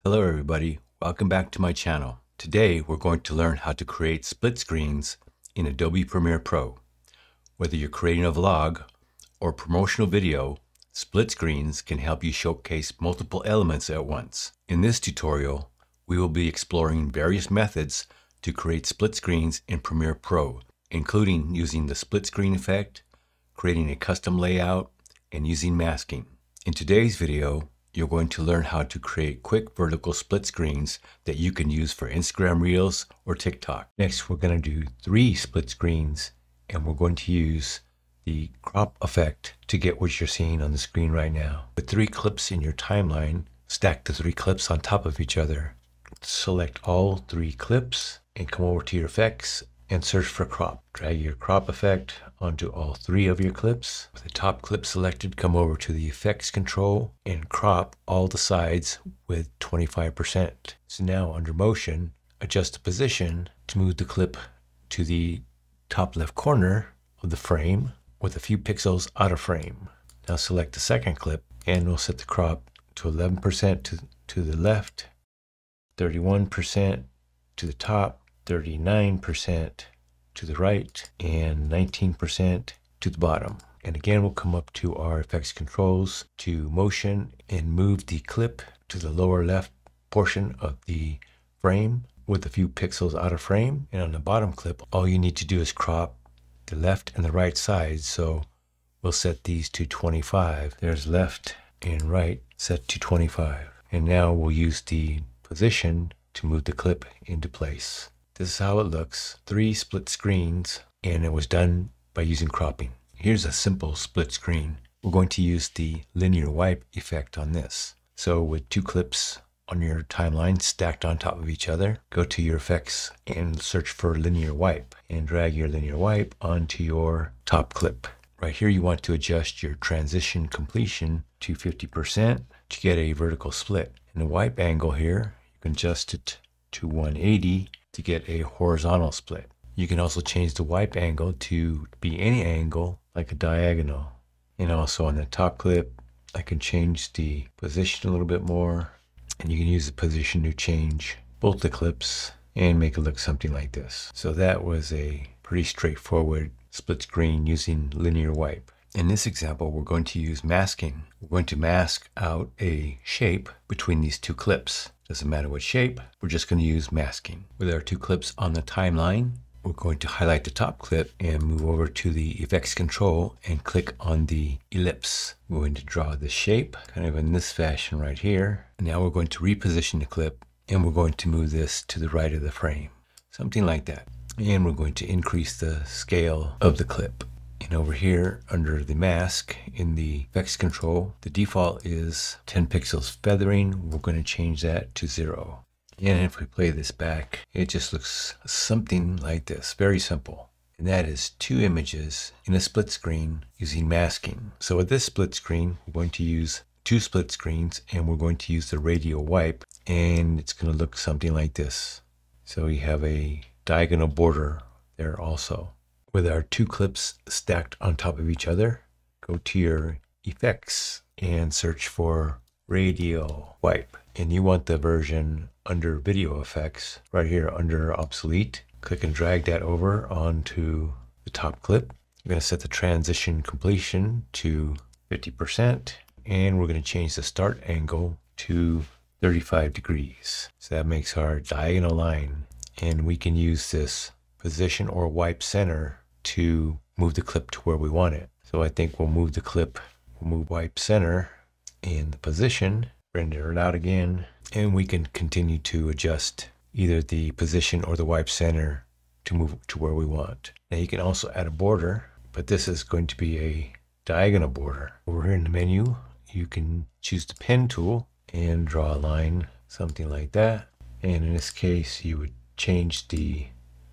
Hello everybody, welcome back to my channel. Today we're going to learn how to create split screens in Adobe Premiere Pro. Whether you're creating a vlog or promotional video, split screens can help you showcase multiple elements at once. In this tutorial, we will be exploring various methods to create split screens in Premiere Pro, including using the split screen effect, creating a custom layout, and using masking. In today's video, you're going to learn how to create quick vertical split screens that you can use for Instagram Reels or TikTok. Next, we're going to do 3 split screens, and we're going to use the crop effect to get what you're seeing on the screen right now. With 3 clips in your timeline, stack the 3 clips on top of each other. Select all 3 clips and come over to your effects and search for crop. Drag your crop effect onto all 3 of your clips. With the top clip selected, come over to the effects control and crop all the sides with 25%. So now under motion, adjust the position to move the clip to the top left corner of the frame with a few pixels out of frame. Now select the second clip and we'll set the crop to 11% to the left, 31% to the top, 39% to the right, and 19% to the bottom. And again, we'll come up to our effects controls to motion and move the clip to the lower left portion of the frame with a few pixels out of frame. And on the bottom clip, all you need to do is crop the left and the right sides. So we'll set these to 25. There's left and right set to 25. And now we'll use the position to move the clip into place. This is how it looks. 3 split screens, and it was done by using cropping. Here's a simple split screen. We're going to use the linear wipe effect on this. So with 2 clips on your timeline stacked on top of each other, go to your effects and search for linear wipe and drag your linear wipe onto your top clip. Right here you want to adjust your transition completion to 50% to get a vertical split. In the wipe angle here, you can adjust it to 180 to get a horizontal split. You can also change the wipe angle to be any angle like a diagonal. And also on the top clip, I can change the position a little bit more, and you can use the position to change both the clips and make it look something like this. So that was a pretty straightforward split screen using linear wipe. In this example, we're going to use masking. We're going to mask out a shape between these 2 clips. Doesn't matter what shape, we're just going to use masking. With our 2 clips on the timeline, we're going to highlight the top clip and move over to the effects control and click on the ellipse. We're going to draw the shape kind of in this fashion right here. And now we're going to reposition the clip and we're going to move this to the right of the frame. Something like that. And we're going to increase the scale of the clip. And over here under the mask in the effects control, the default is 10 pixels feathering. We're going to change that to 0. And if we play this back, it just looks something like this. Very simple. And that is 2 images in a split screen using masking. So with this split screen, we're going to use 2 split screens and we're going to use the radial wipe, and it's going to look something like this. So we have a diagonal border there also. With our 2 clips stacked on top of each other, go to your effects and search for radial wipe. And you want the version under video effects right here under obsolete. Click and drag that over onto the top clip. We're going to set the transition completion to 50%, and we're going to change the start angle to 35 degrees. So that makes our diagonal line, and we can use this position or wipe center to move the clip to where we want it. So I think we'll move the clip, we'll move wipe center in the position, render it out again, and we can continue to adjust either the position or the wipe center to move to where we want. Now you can also add a border, but this is going to be a diagonal border. Over here in the menu, you can choose the pen tool and draw a line, something like that. And in this case, you would change the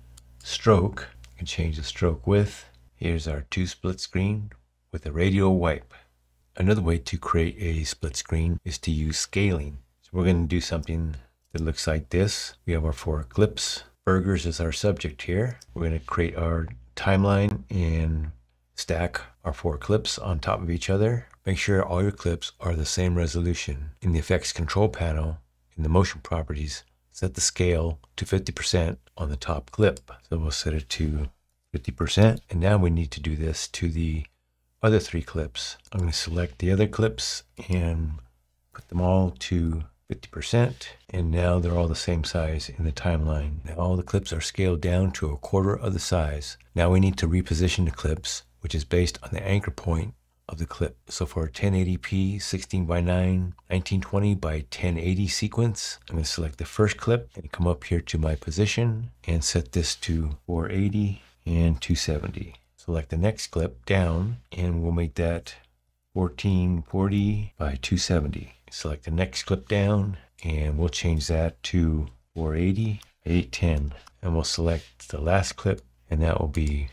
stroke. You can change the stroke width. Here's our 2 split screen with a radial wipe. Another way to create a split screen is to use scaling. So we're going to do something that looks like this. We have our 4 clips. Burgers is our subject here. We're going to create our timeline and stack our 4 clips on top of each other. Make sure all your clips are the same resolution. In the effects control panel, in the motion properties, set the scale to 50% on the top clip. So we'll set it to 50%. And now we need to do this to the other 3 clips. I'm going to select the other clips and put them all to 50%. And now they're all the same size in the timeline. Now all the clips are scaled down to 1/4 of the size. Now we need to reposition the clips, which is based on the anchor point of the clip. So for a 1080p 16:9 1920 by 1080 sequence, I'm going to select the first clip and come up here to my position and set this to 480 and 270. Select the next clip down and we'll make that 1440 by 270. Select the next clip down and we'll change that to 480 810. And we'll select the last clip and that will be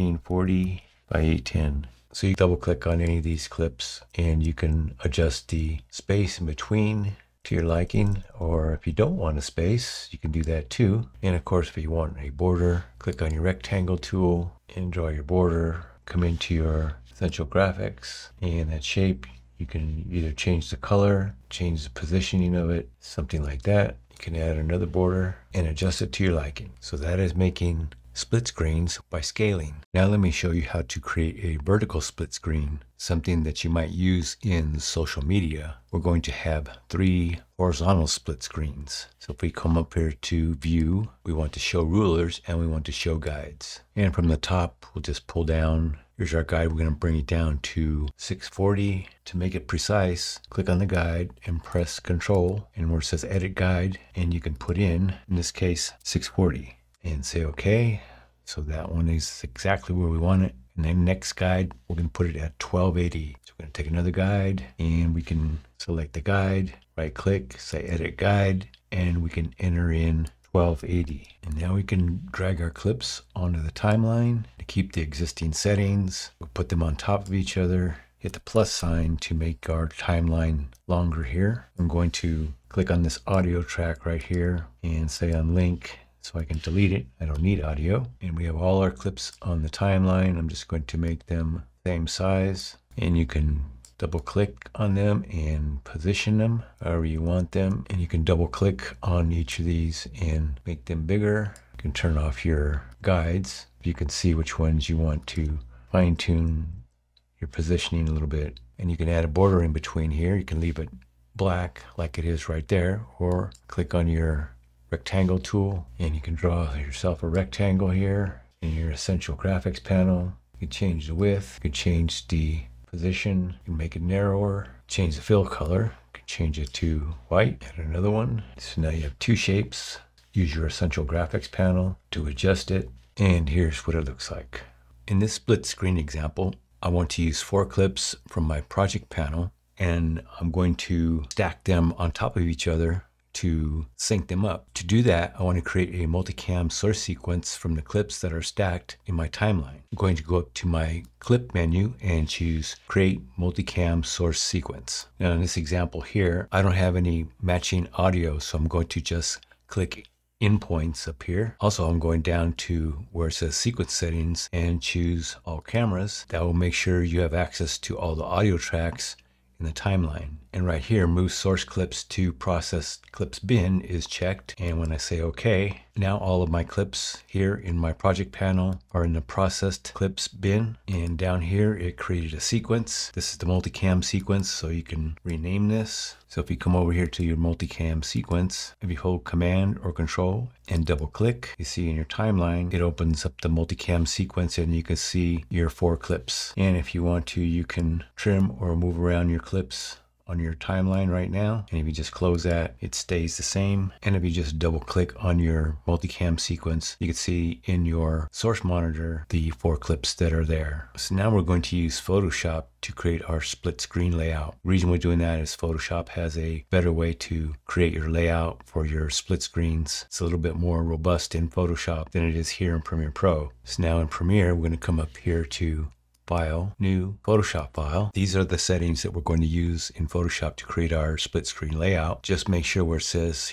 1440 by 810. So you double click on any of these clips and you can adjust the space in between to your liking, or if you don't want a space, you can do that too. And of course, if you want a border, click on your rectangle tool and draw your border, come into your essential graphics and that shape. You can either change the color, change the positioning of it, something like that. You can add another border and adjust it to your liking. So that is making split screens by scaling. Now let me show you how to create a vertical split screen, something that you might use in social media. We're going to have 3 horizontal split screens. So if we come up here to view, we want to show rulers and we want to show guides. And from the top, we'll just pull down. Here's our guide. We're going to bring it down to 640. To make it precise, click on the guide and press Control, and where it says Edit Guide, and you can put in this case, 640. And say OK. So that one is exactly where we want it. And then next guide, we're going to put it at 1280. So we're going to take another guide and we can select the guide, right click, say Edit Guide, and we can enter in 1280. And now we can drag our clips onto the timeline to keep the existing settings. We'll put them on top of each other. Hit the plus sign to make our timeline longer here. I'm going to click on this audio track right here and say unlink, so I can delete it. I don't need audio. And we have all our clips on the timeline. I'm just going to make them same size. And you can double click on them and position them however you want them. And you can double click on each of these and make them bigger. You can turn off your guides. You can see which ones you want to fine tune your positioning a little bit. And you can add a border in between here. You can leave it black like it is right there, or click on your rectangle tool and you can draw yourself a rectangle here in your essential graphics panel. You can change the width, you can change the position, you can make it narrower, change the fill color, you can change it to white, add another one. So now you have 2 shapes. Use your essential graphics panel to adjust it, and here's what it looks like. In this split screen example, I want to use 4 clips from my project panel, and I'm going to stack them on top of each other to sync them up. To do that, I want to create a multicam source sequence from the clips that are stacked in my timeline. I'm going to go up to my clip menu and choose Create Multicam Source Sequence. Now in this example here, I don't have any matching audio, so I'm going to just click endpoints up here. Also, I'm going down to where it says Sequence Settings and choose All Cameras. That will make sure you have access to all the audio tracks in the timeline. And right here, move source clips to processed clips bin is checked. And when I say OK, now all of my clips here in my project panel are in the processed clips bin. And down here, it created a sequence. This is the multicam sequence, so you can rename this. So if you come over here to your multicam sequence, if you hold Command or Control and double click, you see in your timeline, it opens up the multicam sequence and you can see your 4 clips. And if you want to, you can trim or move around your clips on your timeline right now. And if you just close that, it stays the same. And if you just double click on your multicam sequence, you can see in your source monitor the 4 clips that are there. So now we're going to use Photoshop to create our split screen layout. The reason we're doing that is Photoshop has a better way to create your layout for your split screens. It's a little bit more robust in Photoshop than it is here in Premiere Pro. So now in Premiere, we're going to come up here to File, New, Photoshop File. These are the settings that we're going to use in Photoshop to create our split screen layout. Just make sure where it says here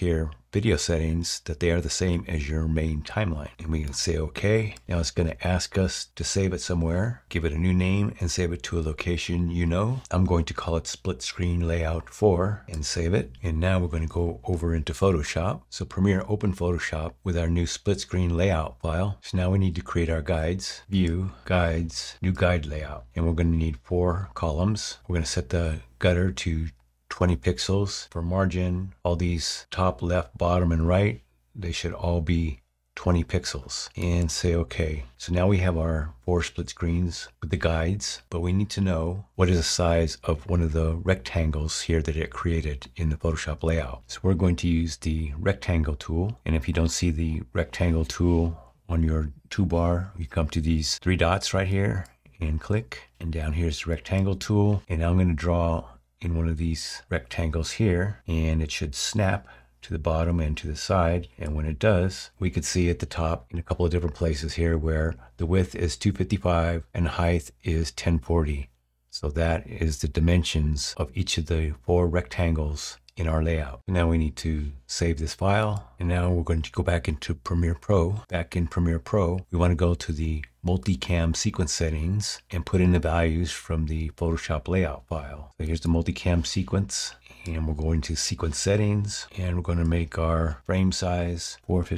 video settings that they are the same as your main timeline. And we can say OK. Now it's going to ask us to save it somewhere, give it a new name and save it to a location you know. I'm going to call it Split Screen Layout 4 and save it. And now we're going to go over into Photoshop. So Premiere open Photoshop with our new split screen layout file. So now we need to create our guides, view, guides, new guide layout. And we're going to need 4 columns. We're going to set the gutter to 20 pixels. For margin, all these top, left, bottom, and right, they should all be 20 pixels, and say OK. So now we have our 4 split screens with the guides, but we need to know what is the size of one of the rectangles here that it created in the Photoshop layout. So we're going to use the rectangle tool, and if you don't see the rectangle tool on your toolbar, you come to these 3 dots right here and click, and down here's the rectangle tool, and I'm going to draw in one of these rectangles here, and it should snap to the bottom and to the side. And when it does, we can see at the top in a couple of different places here where the width is 255 and height is 1040. So that is the dimensions of each of the 4 rectangles in our layout. Now we need to save this file, and now we're going to go back into Premiere Pro. Back in Premiere Pro, we want to go to the multicam sequence settings and put in the values from the Photoshop layout file. So here's the multicam sequence, and we're going to sequence settings, and we're going to make our frame size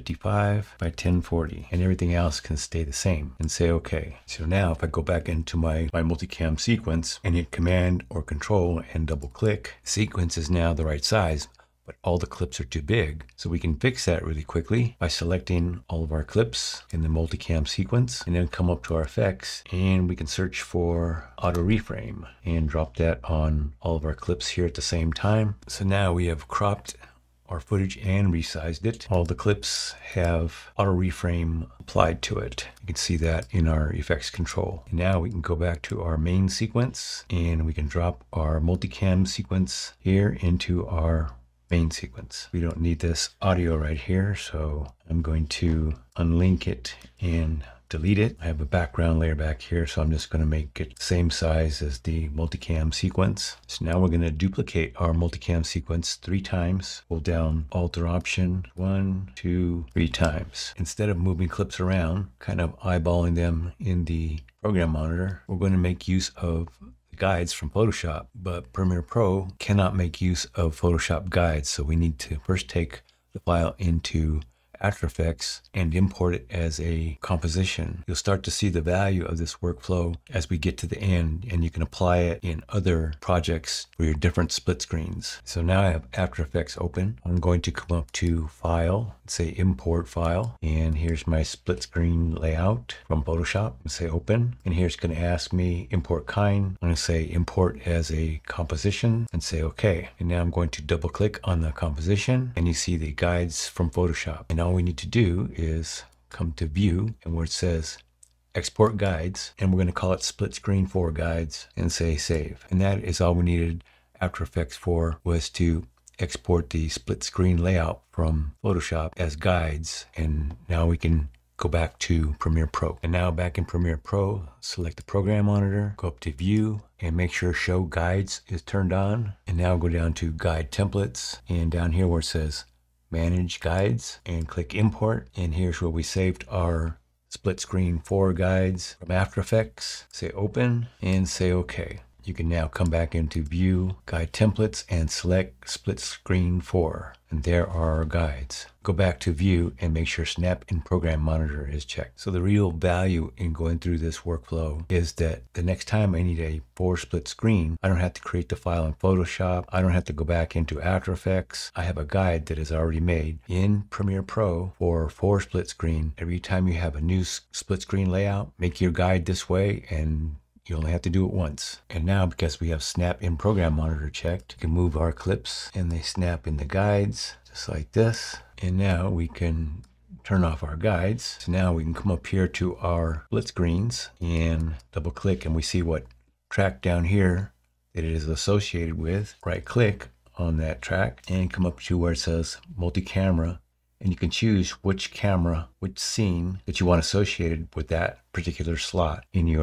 455 by 1040, and everything else can stay the same, and say OK. So now if I go back into my multicam sequence and hit Command or Control and double click, sequence is now the right size, but all the clips are too big. So we can fix that really quickly by selecting all of our clips in the multicam sequence, and then come up to our effects, and we can search for auto reframe and drop that on all of our clips here at the same time. So now we have cropped our footage and resized it. All the clips have auto reframe applied to it. You can see that in our effects control. And now we can go back to our main sequence, and we can drop our multicam sequence here into our main sequence. We don't need this audio right here, so I'm going to unlink it and delete it. I have a background layer back here, so I'm just going to make it the same size as the multicam sequence. So now we're going to duplicate our multicam sequence 3 times. Hold down Alt or Option 1, 2, 3 times. Instead of moving clips around, kind of eyeballing them in the program monitor, we're going to make use of guides from Photoshop, but Premiere Pro cannot make use of Photoshop guides. So we need to first take the file into After Effects and import it as a composition. You'll start to see the value of this workflow as we get to the end, and you can apply it in other projects for your different split screens. So now I have After Effects open. I'm going to come up to File, say Import File, and here's my split screen layout from Photoshop, and say Open. And here's going to ask me Import Kind. I'm going to say Import as a composition and say OK. And now I'm going to double click on the composition, and you see the guides from Photoshop. And all we need to do is come to View, and where it says Export Guides, and we're going to call it Split Screen 4 Guides, and say Save. And that is all we needed After Effects for, was to export the split screen layout from Photoshop as guides. And now we can go back to Premiere Pro. And now back in Premiere Pro, select the program monitor, go up to View, and make sure Show Guides is turned on. And now go down to Guide Templates, and down here where it says Manage Guides, and click Import. And here's where we saved our split screen 4 guides from After Effects. Say Open and say OK. You can now come back into View, Guide Templates, and select Split Screen 4. And there are our guides. Go back to View and make sure Snap in Program Monitor is checked. So the real value in going through this workflow is that the next time I need a 4 split screen, I don't have to create the file in Photoshop. I don't have to go back into After Effects. I have a guide that is already made in Premiere Pro for 4 split screen. Every time you have a new split screen layout, make your guide this way, and you only have to do it once. And now, because we have Snap in Program Monitor checked, we can move our clips and they snap in the guides, just like this. And now we can turn off our guides. So now we can come up here to our split screens and double click, and we see what track down here that it is associated with. Right click on that track and come up to where it says multi-camera, and you can choose which camera, which scene that you want associated with that particular slot in your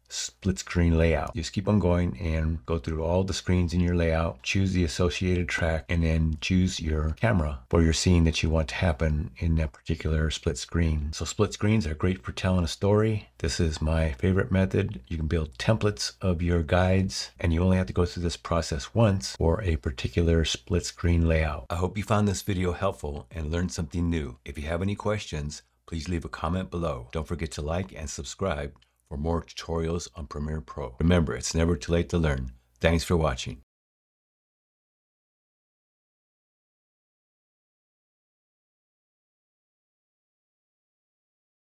split screen layout. Just keep on going and go through all the screens in your layout, choose the associated track, and then choose your camera for your scene that you want to happen in that particular split screen. So split screens are great for telling a story. This is my favorite method. You can build templates of your guides, and you only have to go through this process once for a particular split screen layout. I hope you found this video helpful and learned something new. If you have any questions, please leave a comment below. Don't forget to like and subscribe for more tutorials on Premiere Pro. Remember, it's never too late to learn. Thanks for watching.